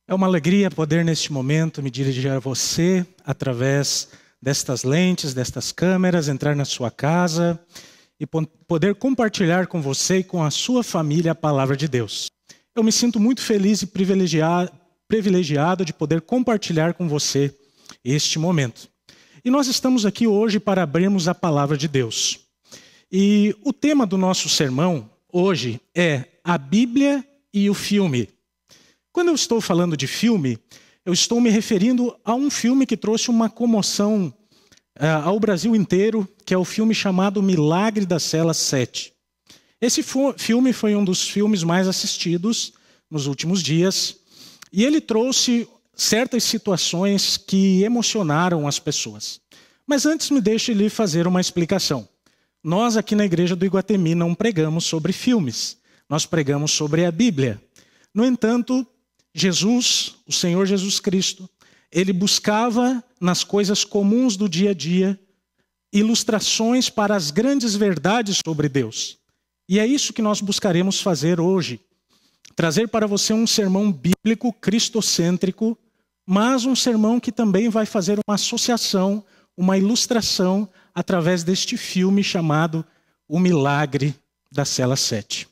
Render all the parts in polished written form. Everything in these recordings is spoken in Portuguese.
É uma alegria poder, neste momento, me dirigir a você através destas lentes, destas câmeras, entrar na sua casa e poder compartilhar com você e com a sua família a palavra de Deus. Eu me sinto muito feliz e privilegiado de poder compartilhar com você este momento. E nós estamos aqui hoje para abrirmos a palavra de Deus. E o tema do nosso sermão hoje é a Bíblia e o filme. Quando eu estou falando de filme, eu estou me referindo a um filme que trouxe uma comoção ao Brasil inteiro, que é o filme chamado Milagre da Cela 7. Esse filme foi um dos filmes mais assistidos nos últimos dias, e ele trouxe certas situações que emocionaram as pessoas. Mas antes me deixe lhe fazer uma explicação. Nós aqui na Igreja do Iguatemi não pregamos sobre filmes, nós pregamos sobre a Bíblia. No entanto, Jesus, o Senhor Jesus Cristo, ele buscava nas coisas comuns do dia a dia ilustrações para as grandes verdades sobre Deus. E é isso que nós buscaremos fazer hoje. Trazer para você um sermão bíblico, cristocêntrico, mas um sermão que também vai fazer uma associação, uma ilustração através deste filme chamado O Milagre da Cela 7.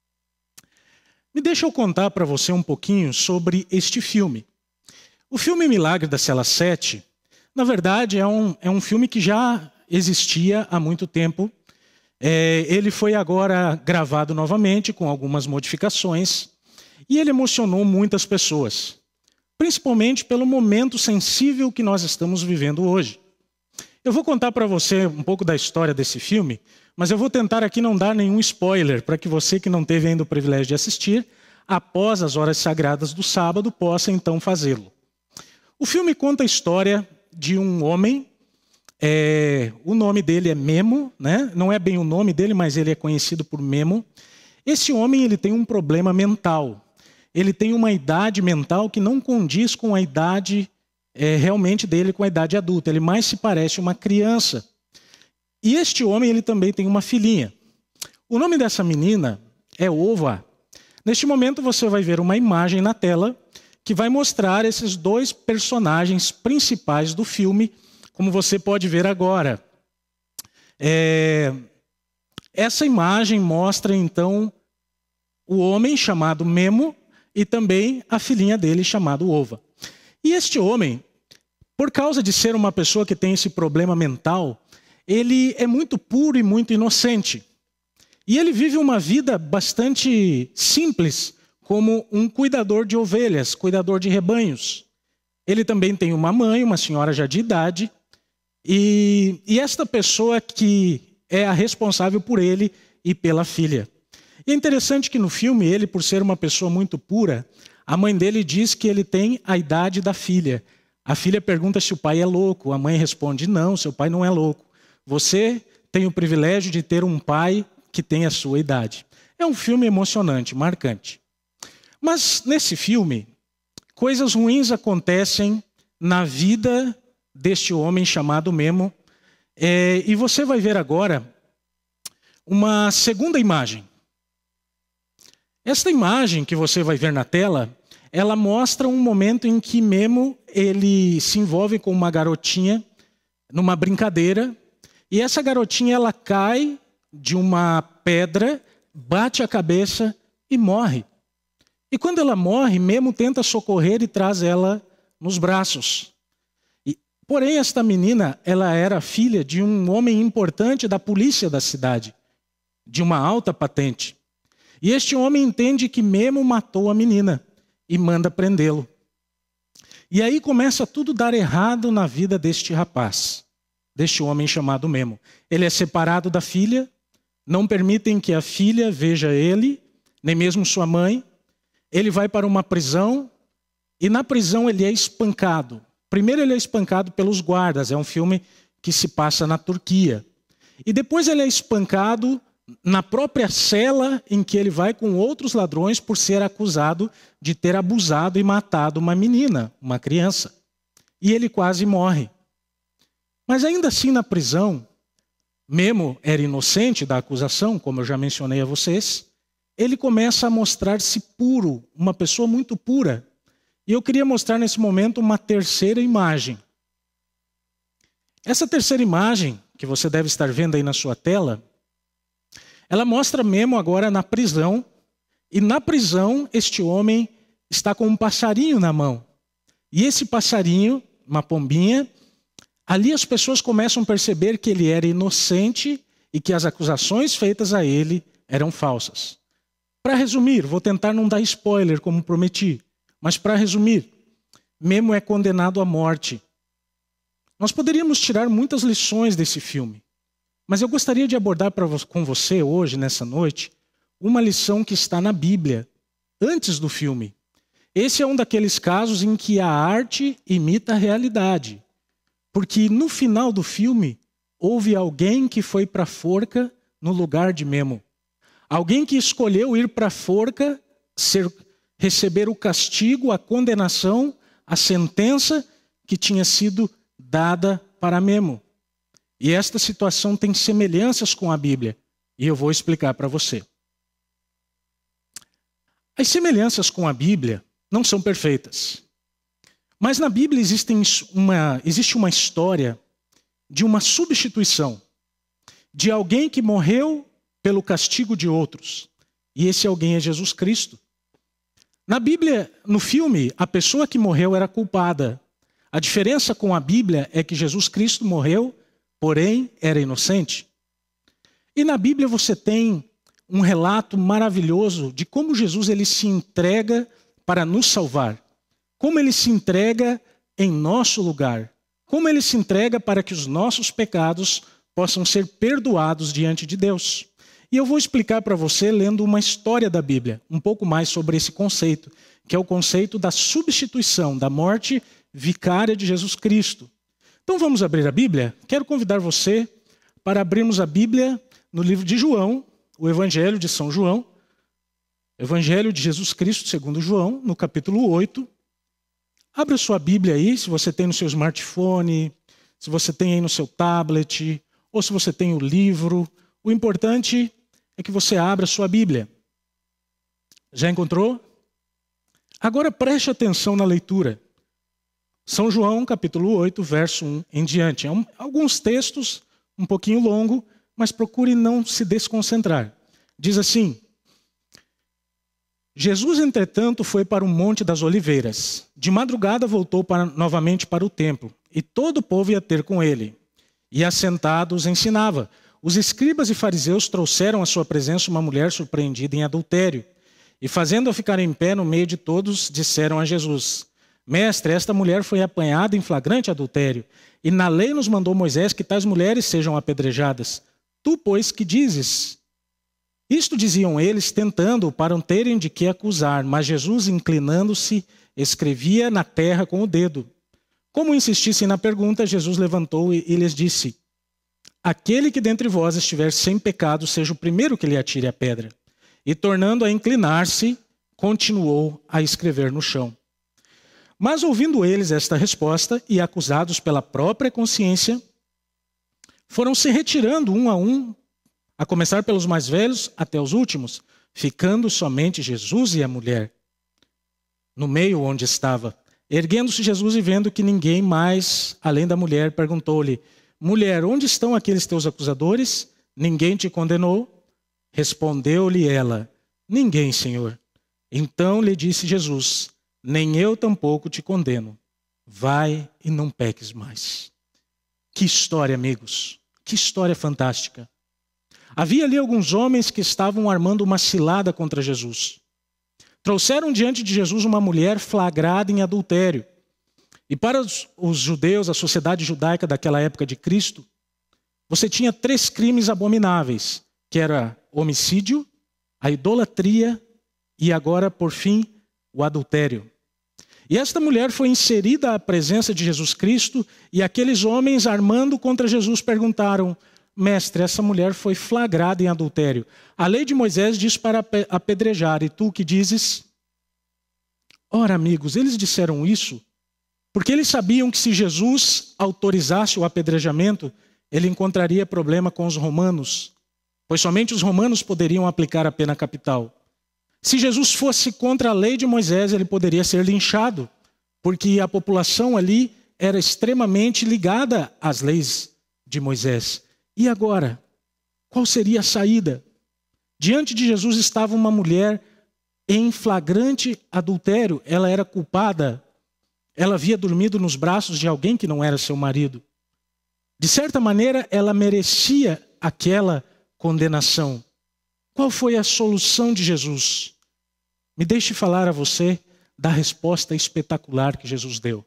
Me deixa eu contar para você um pouquinho sobre este filme. O filme Milagre da Cela 7, na verdade, é um filme que já existia há muito tempo. Ele foi agora gravado novamente com algumas modificações e ele emocionou muitas pessoas, principalmente pelo momento sensível que nós estamos vivendo hoje. Eu vou contar para você um pouco da história desse filme, mas eu vou tentar aqui não dar nenhum spoiler para que você que não teve ainda o privilégio de assistir, após as horas sagradas do sábado, possa então fazê-lo. O filme conta a história de um homem, o nome dele é Memo, né? Não é bem o nome dele, mas ele é conhecido por Memo. Esse homem ele tem um problema mental. Ele tem uma idade mental que não condiz com a idade realmente dele, com a idade adulta. Ele mais se parece uma criança. E este homem ele também tem uma filhinha. O nome dessa menina é Ova. Neste momento você vai ver uma imagem na tela que vai mostrar esses dois personagens principais do filme, como você pode ver agora. Essa imagem mostra então o homem chamado Memo e também a filhinha dele chamada Ova. E este homem, por causa de ser uma pessoa que tem esse problema mental, ele é muito puro e muito inocente. E ele vive uma vida bastante simples, como um cuidador de ovelhas, cuidador de rebanhos. Ele também tem uma mãe, uma senhora já de idade, e esta pessoa que é a responsável por ele e pela filha. E é interessante que no filme, ele, por ser uma pessoa muito pura, a mãe dele diz que ele tem a idade da filha. A filha pergunta se o pai é louco, a mãe responde, não, seu pai não é louco. Você tem o privilégio de ter um pai que tem a sua idade. É um filme emocionante, marcante. Mas nesse filme, coisas ruins acontecem na vida deste homem chamado Memo. E você vai ver agora uma segunda imagem. Esta imagem que você vai ver na tela, ela mostra um momento em que Memo ele se envolve com uma garotinha numa brincadeira. E essa garotinha ela cai de uma pedra, bate a cabeça e morre. E quando ela morre, Memo tenta socorrer e traz ela nos braços. Porém, esta menina, ela era filha de um homem importante da polícia da cidade, de uma alta patente. E este homem entende que Memo matou a menina e manda prendê-lo. E aí começa tudo a dar errado na vida deste rapaz, deste homem chamado Memo. Ele é separado da filha, não permitem que a filha veja ele, nem mesmo sua mãe. Ele vai para uma prisão e na prisão ele é espancado. Primeiro ele é espancado pelos guardas, é um filme que se passa na Turquia. E depois ele é espancado na própria cela em que ele vai com outros ladrões por ser acusado de ter abusado e matado uma menina, uma criança. E ele quase morre. Mas ainda assim na prisão, Memo era inocente da acusação, como eu já mencionei a vocês. Ele começa a mostrar-se puro, uma pessoa muito pura. E eu queria mostrar nesse momento uma terceira imagem. Essa terceira imagem, que você deve estar vendo aí na sua tela, ela mostra Memo agora na prisão. E na prisão, este homem está com um passarinho na mão. E esse passarinho, uma pombinha, ali as pessoas começam a perceber que ele era inocente e que as acusações feitas a ele eram falsas. Para resumir, vou tentar não dar spoiler como prometi, mas para resumir, Memo é condenado à morte. Nós poderíamos tirar muitas lições desse filme, mas eu gostaria de abordar com você hoje, nessa noite, uma lição que está na Bíblia, antes do filme. Esse é um daqueles casos em que a arte imita a realidade, porque no final do filme, houve alguém que foi para a forca no lugar de Memo. Alguém que escolheu ir para a forca, receber o castigo, a condenação, a sentença que tinha sido dada para Memo. E esta situação tem semelhanças com a Bíblia, e eu vou explicar para você. As semelhanças com a Bíblia não são perfeitas. Mas na Bíblia existe uma história de uma substituição, de alguém que morreu pelo castigo de outros. E esse alguém é Jesus Cristo. Na Bíblia, no filme, a pessoa que morreu era culpada. A diferença com a Bíblia é que Jesus Cristo morreu, porém era inocente. E na Bíblia você tem um relato maravilhoso de como Jesus ele se entrega para nos salvar. Como ele se entrega em nosso lugar. Como ele se entrega para que os nossos pecados possam ser perdoados diante de Deus. E eu vou explicar para você lendo uma história da Bíblia, um pouco mais sobre esse conceito, que é o conceito da substituição, da morte vicária de Jesus Cristo. Então vamos abrir a Bíblia? Quero convidar você para abrirmos a Bíblia no livro de João, o Evangelho de São João, Evangelho de Jesus Cristo segundo João, no capítulo 8. Abra sua Bíblia aí, se você tem no seu smartphone, se você tem aí no seu tablet, ou se você tem o livro. O importante é que você abra sua Bíblia. Já encontrou? Agora preste atenção na leitura. São João, capítulo 8, verso 1 em diante. Alguns textos, um pouquinho longo, mas procure não se desconcentrar. Diz assim: Jesus, entretanto, foi para o Monte das Oliveiras. De madrugada voltou novamente para o templo, e todo o povo ia ter com ele. E assentado os ensinava. Os escribas e fariseus trouxeram à sua presença uma mulher surpreendida em adultério. E fazendo-a ficar em pé no meio de todos, disseram a Jesus: Mestre, esta mulher foi apanhada em flagrante adultério, e na lei nos mandou Moisés que tais mulheres sejam apedrejadas. Tu, pois, que dizes? Isto diziam eles, tentando-o para não terem de que acusar, mas Jesus, inclinando-se, escrevia na terra com o dedo. Como insistissem na pergunta, Jesus levantou e lhes disse: Aquele que dentre vós estiver sem pecado, seja o primeiro que lhe atire a pedra. E tornando a inclinar-se, continuou a escrever no chão. Mas ouvindo eles esta resposta, e acusados pela própria consciência, foram se retirando um, a começar pelos mais velhos até os últimos, ficando somente Jesus e a mulher no meio onde estava. Erguendo-se Jesus e vendo que ninguém mais, além da mulher, perguntou-lhe: Mulher, onde estão aqueles teus acusadores? Ninguém te condenou? Respondeu-lhe ela: Ninguém, Senhor. Então lhe disse Jesus: Nem eu tampouco te condeno. Vai e não peques mais. Que história, amigos. Que história fantástica. Havia ali alguns homens que estavam armando uma cilada contra Jesus. Trouxeram diante de Jesus uma mulher flagrada em adultério. E para os judeus, a sociedade judaica daquela época de Cristo, você tinha 3 crimes abomináveis, que era o homicídio, a idolatria e agora, por fim, o adultério. E esta mulher foi inserida à presença de Jesus Cristo e aqueles homens armando contra Jesus perguntaram: Mestre, essa mulher foi flagrada em adultério. A lei de Moisés diz para apedrejar, e tu que dizes? Ora, amigos, eles disseram isso porque eles sabiam que se Jesus autorizasse o apedrejamento, ele encontraria problema com os romanos, pois somente os romanos poderiam aplicar a pena capital. Se Jesus fosse contra a lei de Moisés, ele poderia ser linchado, porque a população ali era extremamente ligada às leis de Moisés. E agora, qual seria a saída? Diante de Jesus estava uma mulher em flagrante adultério. Ela era culpada. Ela havia dormido nos braços de alguém que não era seu marido. De certa maneira, ela merecia aquela condenação. Qual foi a solução de Jesus? Me deixe falar a você da resposta espetacular que Jesus deu.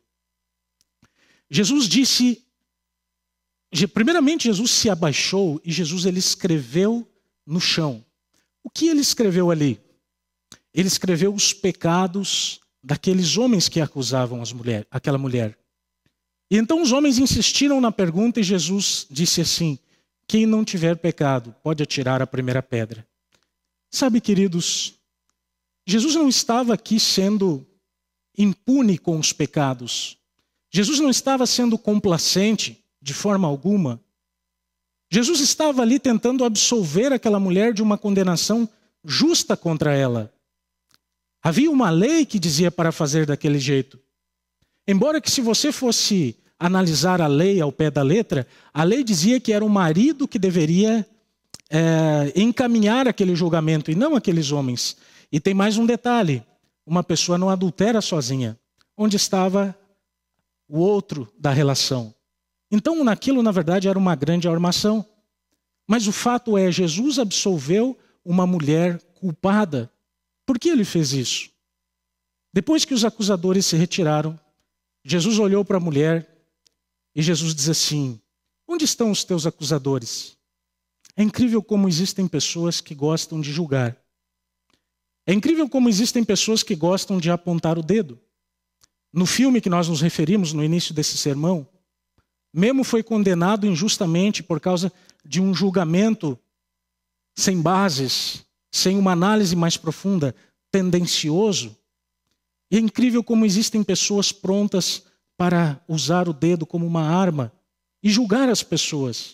Jesus disse, primeiramente Jesus se abaixou e Jesus ele escreveu no chão. O que ele escreveu ali? Ele escreveu os pecados daqueles homens que acusavam aquela mulher. E então os homens insistiram na pergunta e Jesus disse assim: quem não tiver pecado pode atirar a primeira pedra. Sabe, queridos, Jesus não estava aqui sendo impune com os pecados. Jesus não estava sendo complacente de forma alguma. Jesus estava ali tentando absolver aquela mulher de uma condenação justa contra ela. Havia uma lei que dizia para fazer daquele jeito. Embora que se você fosse analisar a lei ao pé da letra, a lei dizia que era o marido que deveria encaminhar aquele julgamento e não aqueles homens. E tem mais um detalhe: uma pessoa não adultera sozinha. Onde estava o outro da relação? Então, naquilo, na verdade, era uma grande armação. Mas o fato é, Jesus absolveu uma mulher culpada. Por que ele fez isso? Depois que os acusadores se retiraram, Jesus olhou para a mulher e Jesus diz assim: onde estão os teus acusadores? É incrível como existem pessoas que gostam de julgar. É incrível como existem pessoas que gostam de apontar o dedo. No filme que nós nos referimos no início desse sermão, Memo foi condenado injustamente por causa de um julgamento sem bases, sem uma análise mais profunda, tendencioso. E é incrível como existem pessoas prontas para usar o dedo como uma arma e julgar as pessoas.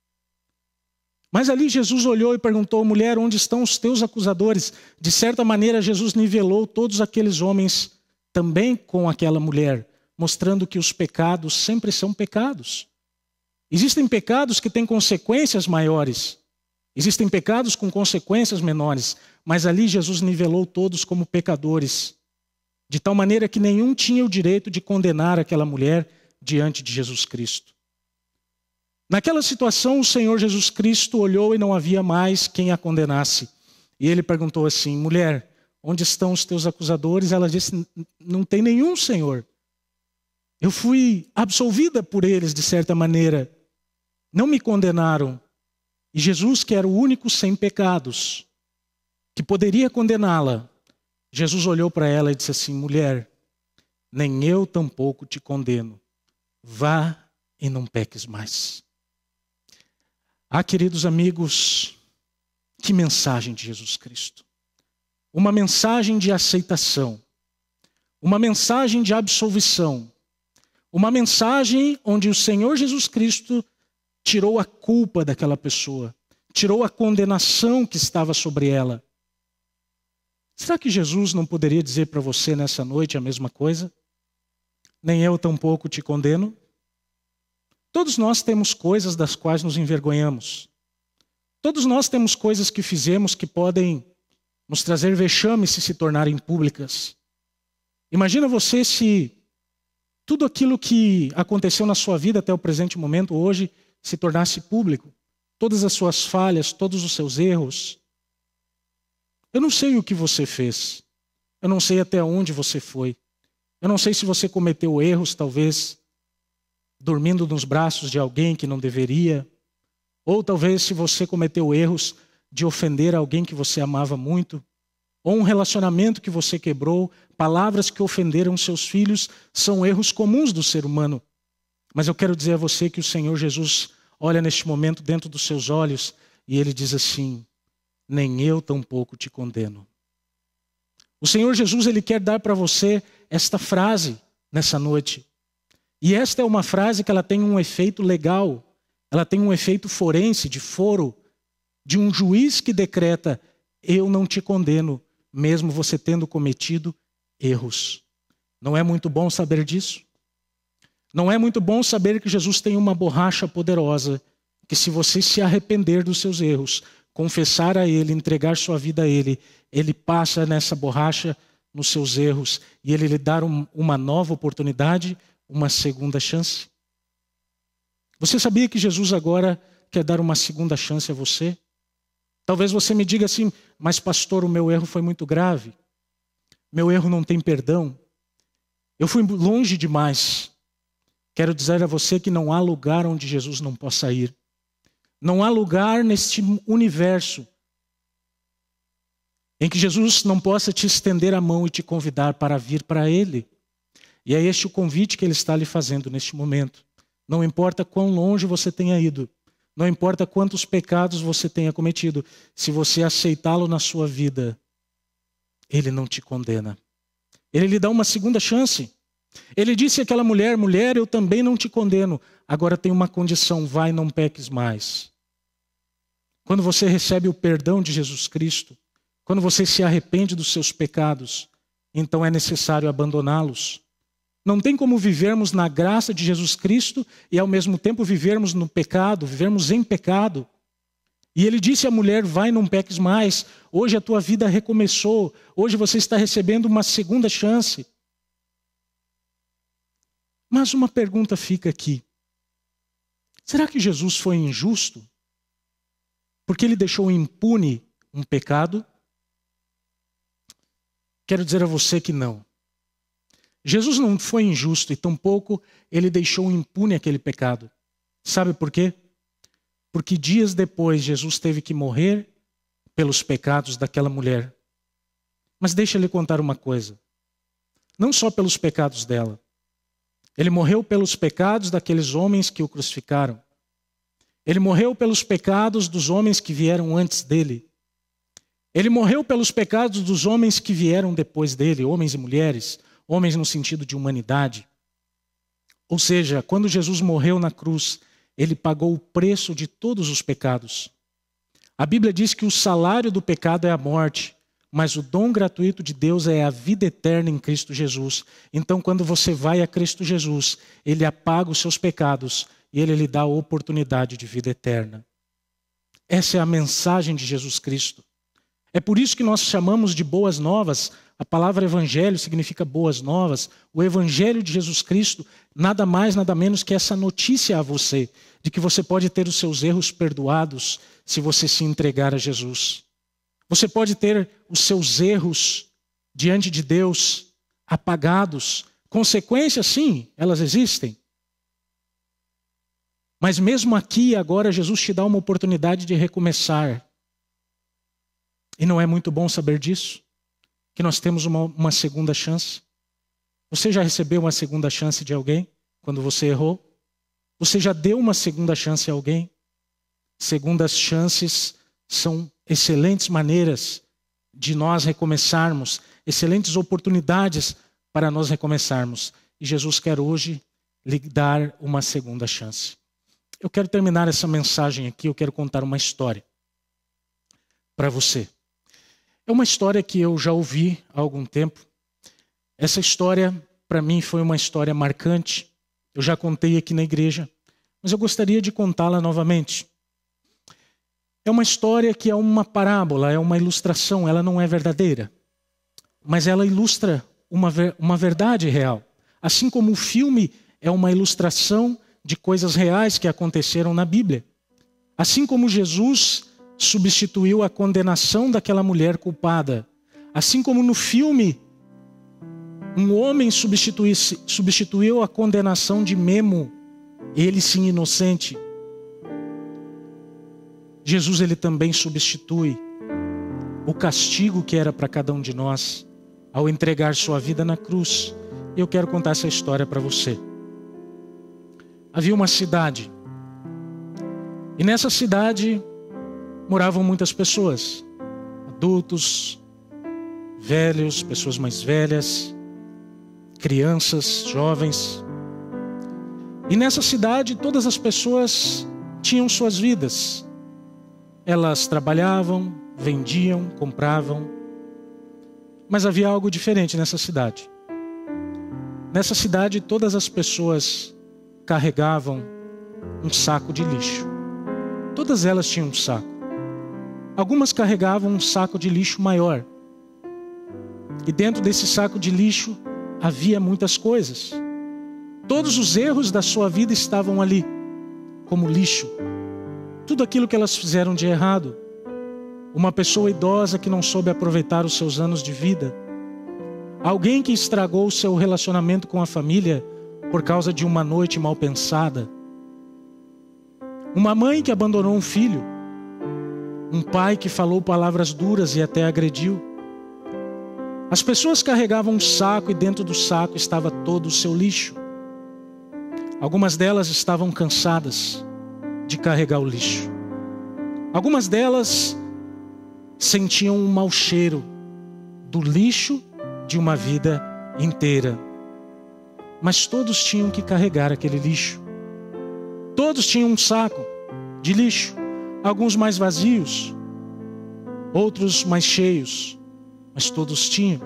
Mas ali Jesus olhou e perguntou: mulher, onde estão os teus acusadores? De certa maneira, Jesus nivelou todos aqueles homens também com aquela mulher, mostrando que os pecados sempre são pecados. Existem pecados que têm consequências maiores. Existem pecados com consequências menores. Mas ali Jesus nivelou todos como pecadores, de tal maneira que nenhum tinha o direito de condenar aquela mulher diante de Jesus Cristo. Naquela situação, o Senhor Jesus Cristo olhou e não havia mais quem a condenasse. E ele perguntou assim: mulher, onde estão os teus acusadores? Ela disse: não tem nenhum, Senhor. Eu fui absolvida por eles de certa maneira. Não me condenaram. E Jesus, que era o único sem pecados, que poderia condená-la, Jesus olhou para ela e disse assim: mulher, nem eu tampouco te condeno. Vá e não peques mais. Ah, queridos amigos, que mensagem de Jesus Cristo. Uma mensagem de aceitação. Uma mensagem de absolvição. Uma mensagem onde o Senhor Jesus Cristo tirou a culpa daquela pessoa. Tirou a condenação que estava sobre ela. Será que Jesus não poderia dizer para você nessa noite a mesma coisa? Nem eu tampouco te condeno. Todos nós temos coisas das quais nos envergonhamos. Todos nós temos coisas que fizemos que podem nos trazer vexame se tornarem públicas. Imagina você se tudo aquilo que aconteceu na sua vida até o presente momento hoje se tornasse público. Todas as suas falhas, todos os seus erros. Eu não sei o que você fez. Eu não sei até onde você foi. Eu não sei se você cometeu erros, talvez dormindo nos braços de alguém que não deveria. Ou talvez se você cometeu erros de ofender alguém que você amava muito. Ou um relacionamento que você quebrou. Palavras que ofenderam seus filhos são erros comuns do ser humano. Mas eu quero dizer a você que o Senhor Jesus olha neste momento dentro dos seus olhos e Ele diz assim: nem eu tampouco te condeno. O Senhor Jesus, Ele quer dar para você esta frase nessa noite. E esta é uma frase que ela tem um efeito legal. Ela tem um efeito forense, de foro, de um juiz que decreta: eu não te condeno, mesmo você tendo cometido erros. Não é muito bom saber disso? Não é muito bom saber que Jesus tem uma borracha poderosa, que se você se arrepender dos seus erros, confessar a Ele, entregar sua vida a Ele, Ele passa nessa borracha nos seus erros e Ele lhe dá uma nova oportunidade, uma segunda chance? Você sabia que Jesus agora quer dar uma segunda chance a você? Talvez você me diga assim, mas pastor, o meu erro foi muito grave. Meu erro não tem perdão. Eu fui longe demais. Quero dizer a você que não há lugar onde Jesus não possa ir. Não há lugar neste universo em que Jesus não possa te estender a mão e te convidar para vir para Ele. E é este o convite que Ele está lhe fazendo neste momento. Não importa quão longe você tenha ido, não importa quantos pecados você tenha cometido, se você aceitá-lo na sua vida, Ele não te condena. Ele lhe dá uma segunda chance. Ele disse àquela mulher, mulher, eu também não te condeno. Agora tem uma condição, vai, não peques mais. Quando você recebe o perdão de Jesus Cristo, quando você se arrepende dos seus pecados, então é necessário abandoná-los. Não tem como vivermos na graça de Jesus Cristo e ao mesmo tempo vivermos no pecado, vivermos em pecado. E ele disse à mulher, vai, não peques mais. Hoje a tua vida recomeçou. Hoje você está recebendo uma segunda chance. Mas uma pergunta fica aqui. Será que Jesus foi injusto? Porque ele deixou impune um pecado? Quero dizer a você que não. Jesus não foi injusto e tampouco ele deixou impune aquele pecado. Sabe por quê? Porque dias depois Jesus teve que morrer pelos pecados daquela mulher. Mas deixa eu lhe contar uma coisa. Não só pelos pecados dela. Ele morreu pelos pecados daqueles homens que o crucificaram. Ele morreu pelos pecados dos homens que vieram antes dele. Ele morreu pelos pecados dos homens que vieram depois dele, homens e mulheres, homens no sentido de humanidade. Ou seja, quando Jesus morreu na cruz, ele pagou o preço de todos os pecados. A Bíblia diz que o salário do pecado é a morte, mas o dom gratuito de Deus é a vida eterna em Cristo Jesus. Então, quando você vai a Cristo Jesus, Ele apaga os seus pecados e Ele lhe dá a oportunidade de vida eterna. Essa é a mensagem de Jesus Cristo. É por isso que nós chamamos de boas novas. A palavra evangelho significa boas novas. O evangelho de Jesus Cristo, nada mais, nada menos que essa notícia a você, de que você pode ter os seus erros perdoados se você se entregar a Jesus. Você pode ter os seus erros diante de Deus apagados. Consequências, sim, elas existem. Mas mesmo aqui, agora, Jesus te dá uma oportunidade de recomeçar. E não é muito bom saber disso? Que nós temos uma segunda chance? Você já recebeu uma segunda chance de alguém quando você errou? Você já deu uma segunda chance a alguém? Segundas chances são excelentes maneiras de nós recomeçarmos, excelentes oportunidades para nós recomeçarmos. E Jesus quer hoje lhe dar uma segunda chance. Eu quero terminar essa mensagem aqui, eu quero contar uma história para você. É uma história que eu já ouvi há algum tempo. Essa história, para mim, foi uma história marcante. Eu já contei aqui na igreja, mas eu gostaria de contá-la novamente. É uma história que é uma parábola, é uma ilustração, ela não é verdadeira. Mas ela ilustra uma verdade real. Assim como o filme é uma ilustração de coisas reais que aconteceram na Bíblia. Assim como Jesus substituiu a condenação daquela mulher culpada. Assim como no filme, um homem substituiu a condenação de Memo, ele sim inocente. Jesus, ele também substitui o castigo que era para cada um de nós ao entregar sua vida na cruz. Eu quero contar essa história para você. Havia uma cidade. E nessa cidade moravam muitas pessoas. Adultos, velhos, pessoas mais velhas, crianças, jovens. E nessa cidade todas as pessoas tinham suas vidas. Elas trabalhavam, vendiam, compravam. Mas havia algo diferente nessa cidade. Nessa cidade, todas as pessoas carregavam um saco de lixo. Todas elas tinham um saco. Algumas carregavam um saco de lixo maior. E dentro desse saco de lixo havia muitas coisas. Todos os erros da sua vida estavam ali, como lixo. Tudo aquilo que elas fizeram de errado. Uma pessoa idosa que não soube aproveitar os seus anos de vida. Alguém que estragou o seu relacionamento com a família por causa de uma noite mal pensada. Uma mãe que abandonou um filho. Um pai que falou palavras duras e até agrediu. As pessoas carregavam um saco e dentro do saco estava todo o seu lixo. Algumas delas estavam cansadas de carregar o lixo. Algumas delas sentiam um mau cheiro do lixo de uma vida inteira. Mas todos tinham que carregar aquele lixo. Todos tinham um saco de lixo. Alguns mais vazios, outros mais cheios, mas todos tinham.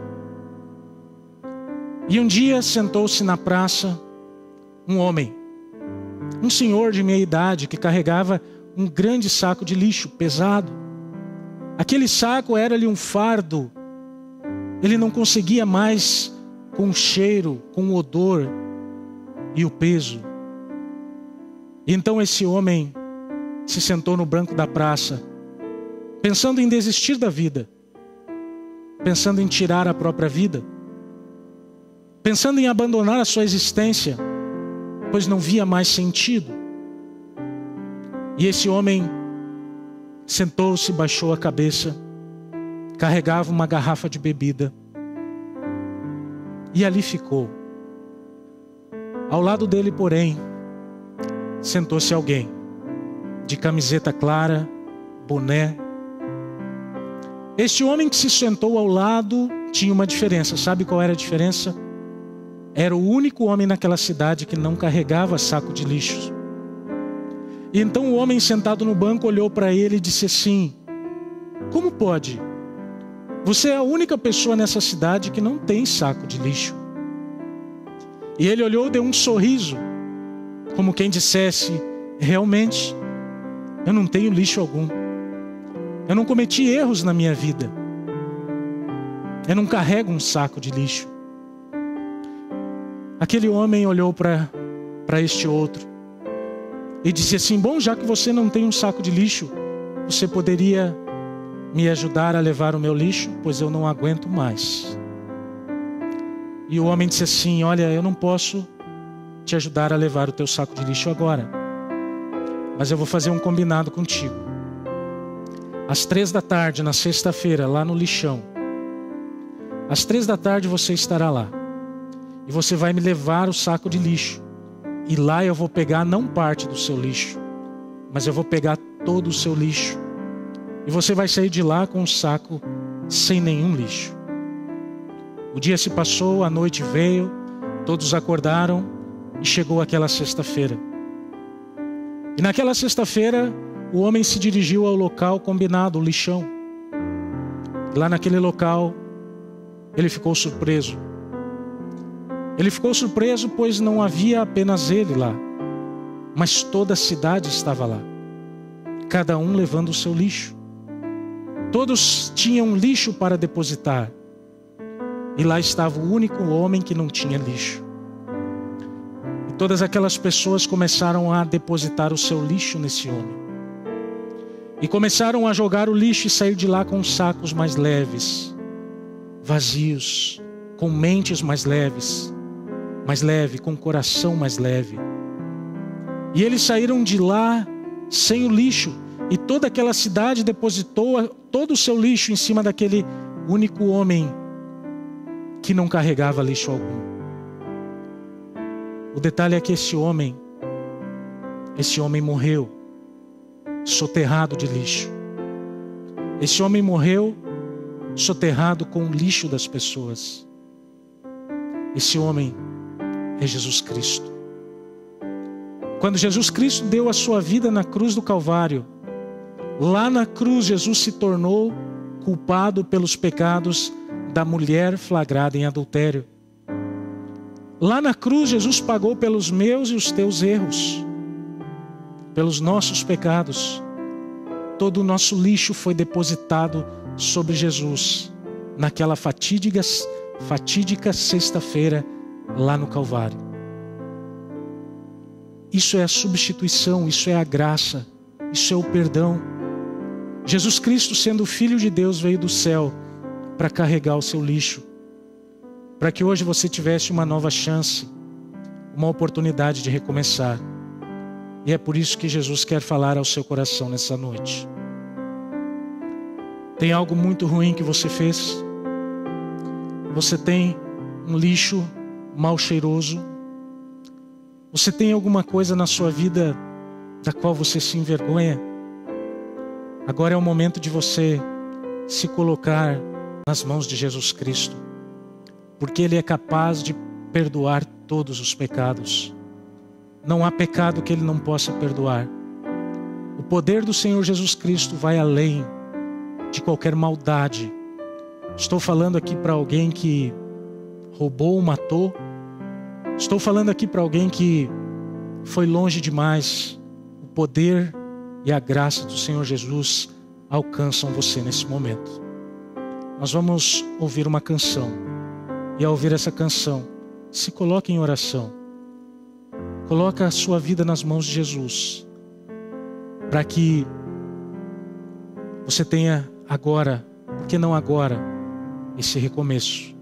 E um dia sentou-se na praça um homem, um senhor de meia idade que carregava um grande saco de lixo pesado. Aquele saco era-lhe um fardo. Ele não conseguia mais com o cheiro, com o odor e o peso. E então esse homem se sentou no banco da praça, pensando em desistir da vida, pensando em tirar a própria vida, pensando em abandonar a sua existência, pois não via mais sentido. E esse homem sentou-se, baixou a cabeça, carregava uma garrafa de bebida e ali ficou. Ao lado dele, porém, sentou-se alguém de camiseta clara, boné. Este homem que se sentou ao lado tinha uma diferença. Sabe qual era a diferença? Era o único homem naquela cidade que não carregava saco de lixo. E então o homem sentado no banco olhou para ele e disse assim: como pode? Você é a única pessoa nessa cidade que não tem saco de lixo. E ele olhou e deu um sorriso, como quem dissesse: realmente, eu não tenho lixo algum. Eu não cometi erros na minha vida. Eu não carrego um saco de lixo. Aquele homem olhou para este outro e disse assim: bom, já que você não tem um saco de lixo, você poderia me ajudar a levar o meu lixo? Pois eu não aguento mais. E o homem disse assim: olha, eu não posso te ajudar a levar o teu saco de lixo agora, mas eu vou fazer um combinado contigo. Às 15h, na sexta-feira, lá no lixão, às 15h você estará lá. E você vai me levar o saco de lixo. E lá eu vou pegar não parte do seu lixo, mas eu vou pegar todo o seu lixo. E você vai sair de lá com um saco sem nenhum lixo. O dia se passou, a noite veio, todos acordaram e chegou aquela sexta-feira. E naquela sexta-feira, o homem se dirigiu ao local combinado, o lixão. Lá naquele local, ele ficou surpreso. Ele ficou surpreso, pois não havia apenas ele lá, mas toda a cidade estava lá, cada um levando o seu lixo. Todos tinham lixo para depositar, e lá estava o único homem que não tinha lixo. E todas aquelas pessoas começaram a depositar o seu lixo nesse homem. E começaram a jogar o lixo e sair de lá com sacos mais leves, vazios, com mentes mais leves, com o coração mais leve. E eles saíram de lá sem o lixo. E toda aquela cidade depositou todo o seu lixo em cima daquele único homem que não carregava lixo algum. O detalhe é que esse homem morreu soterrado de lixo. Esse homem morreu soterrado com o lixo das pessoas. Esse homem é Jesus Cristo. Quando Jesus Cristo deu a sua vida na cruz do Calvário, lá na cruz Jesus se tornou culpado pelos pecados da mulher flagrada em adultério. Lá na cruz, Jesus pagou pelos meus e os teus erros, pelos nossos pecados. Todo o nosso lixo foi depositado sobre Jesus, naquela fatídica sexta-feira, lá no Calvário. Isso é a substituição, isso é a graça, isso é o perdão. Jesus Cristo, sendo Filho de Deus, veio do céu para carregar o seu lixo, para que hoje você tivesse uma nova chance, uma oportunidade de recomeçar. E é por isso que Jesus quer falar ao seu coração nessa noite. Tem algo muito ruim que você fez? Você tem um lixo mal cheiroso? Você tem alguma coisa na sua vida da qual você se envergonha? Agora é o momento de você se colocar nas mãos de Jesus Cristo, porque Ele é capaz de perdoar todos os pecados. Não há pecado que Ele não possa perdoar. O poder do Senhor Jesus Cristo vai além de qualquer maldade. Estou falando aqui para alguém que roubou ou matou. Estou falando aqui para alguém que foi longe demais. O poder e a graça do Senhor Jesus alcançam você nesse momento. Nós vamos ouvir uma canção. E ao ouvir essa canção, se coloque em oração. Coloque a sua vida nas mãos de Jesus, para que você tenha agora, por que não agora, esse recomeço.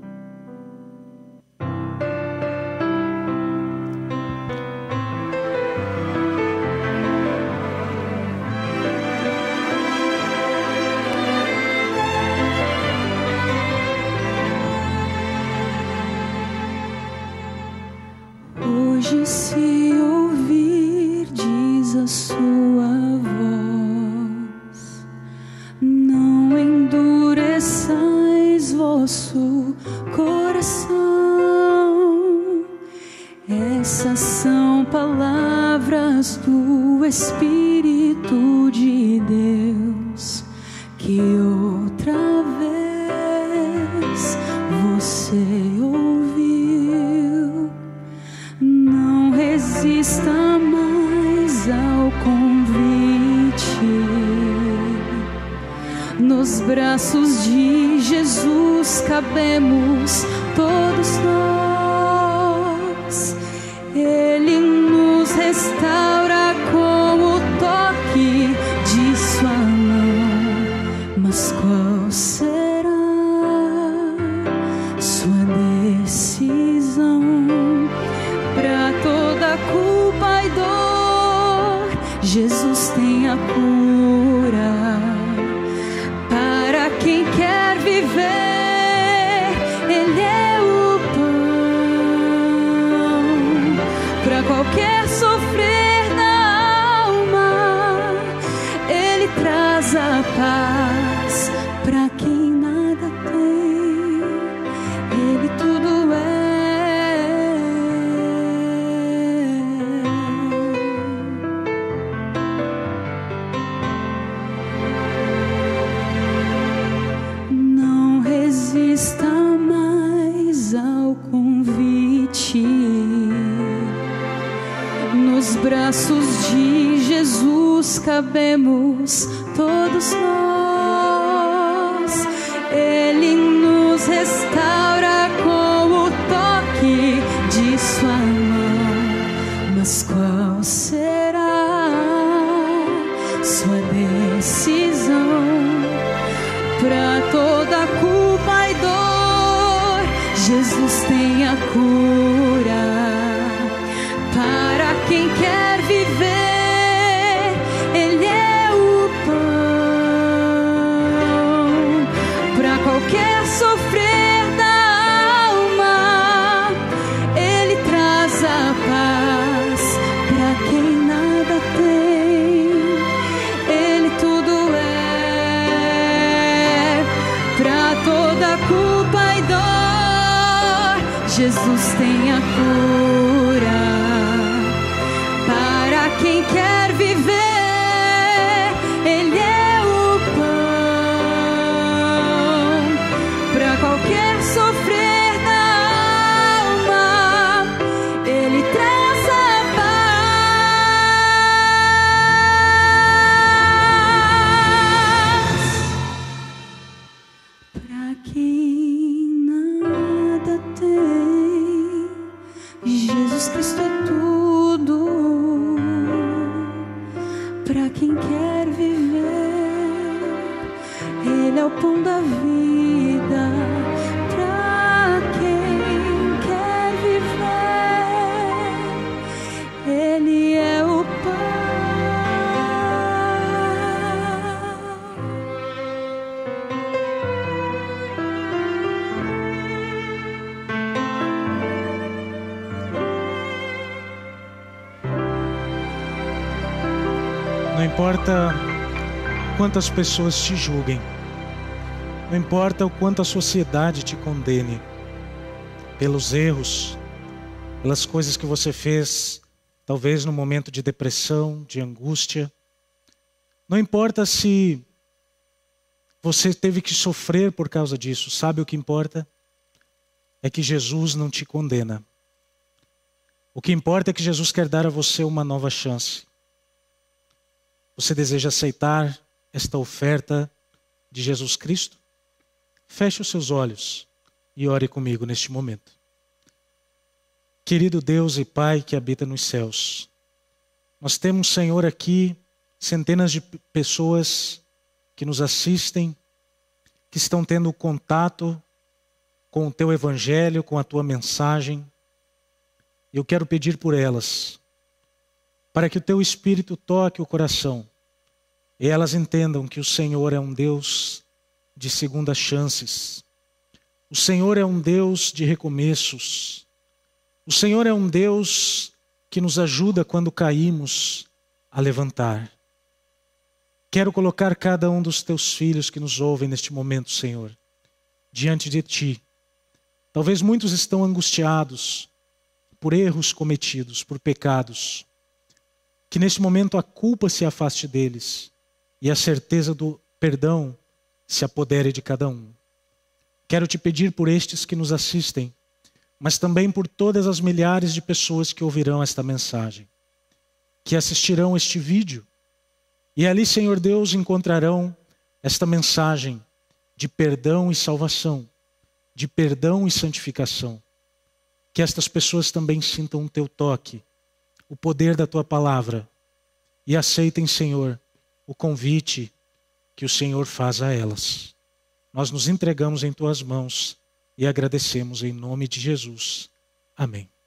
Hoje, se ouvir, diz a sua voz, não endureçais vosso coração. Essas são palavras do Espírito de Deus, que outra vez você ouviu. Não resista mais ao convite. Nos braços de Jesus cabemos todos nós. Ele nos restaura com o toque de sua mão. Mas qual será sua decisão? Para toda culpa e dor, Jesus tem a cura. Para quem quer viver, Ele é o pão. Para qualquer sofrer na alma, Ele traz a paz. Para quem nada tem, Ele tudo é. Resista mais ao convite. Nos braços de Jesus cabemos todos nós. Ele nos restaura com o toque de sua mão. Mas qual será sua decisão? Para toda culpa e dor, Jesus tem a cura. Para quem quer viver, Ele é o pão. Para qualquer sofrer da Jesus Cristo é tudo para quem quer viver. Ele é o pão da vida para quem quer viver. Ele é o pão. Não importa quantas pessoas te julguem, não importa o quanto a sociedade te condene pelos erros, pelas coisas que você fez, talvez no momento de depressão, de angústia. Não importa se você teve que sofrer por causa disso. Sabe o que importa? É que Jesus não te condena. O que importa é que Jesus quer dar a você uma nova chance. Você deseja aceitar esta oferta de Jesus Cristo? Feche os seus olhos e ore comigo neste momento. Querido Deus e Pai que habita nos céus, nós temos, Senhor, aqui centenas de pessoas que nos assistem, que estão tendo contato com o Teu Evangelho, com a Tua mensagem. Eu quero pedir por elas, para que o Teu Espírito toque o coração e elas entendam que o Senhor é um Deus de segundas chances. O Senhor é um Deus de recomeços. O Senhor é um Deus que nos ajuda quando caímos a levantar. Quero colocar cada um dos Teus filhos que nos ouvem neste momento, Senhor, diante de Ti. Talvez muitos estão angustiados por erros cometidos, por pecados. Que neste momento a culpa se afaste deles e a certeza do perdão se apodere de cada um. Quero te pedir por estes que nos assistem, mas também por todas as milhares de pessoas que ouvirão esta mensagem, que assistirão este vídeo, e ali, Senhor Deus, encontrarão esta mensagem de perdão e salvação, de perdão e santificação. Que estas pessoas também sintam o Teu toque, o poder da Tua palavra, e aceitem, Senhor, o convite que o Senhor faz a elas. Nós nos entregamos em Tuas mãos e agradecemos em nome de Jesus. Amém.